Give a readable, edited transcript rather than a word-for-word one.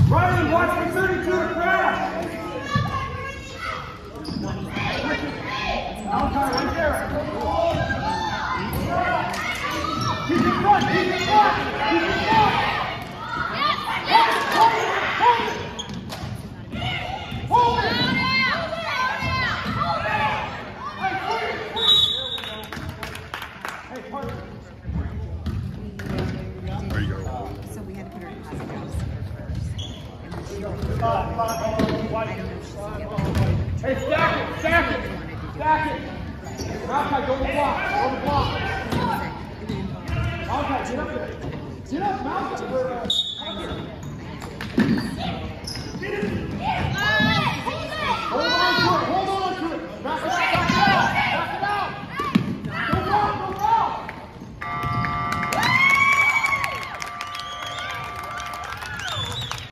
Riley, watch for 32 to crash. Outside, right there. Keep it front, keep it front, keep it front. Hold it, hold it, hold it. Hold it. Hey, partner. There you go. So we had to put her in house. Hey, stack it, stack it, stack it. Malachi, go to the block, go to the block. Malachi, get up there. Get up, Malachi.